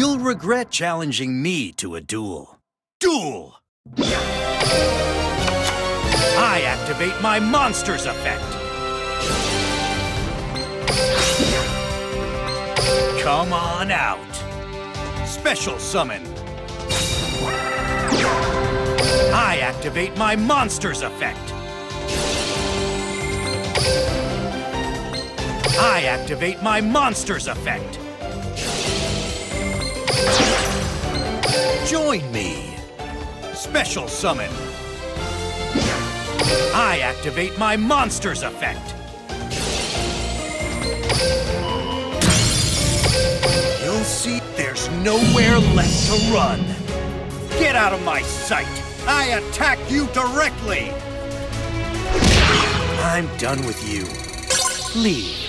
You'll regret challenging me to a duel. Duel! I activate my monster's effect. Come on out. Special summon. I activate my monster's effect. I activate my monster's effect. Join me. Special summon. I activate my monster's effect. You'll see there's nowhere left to run. Get out of my sight. I attack you directly. I'm done with you. Leave.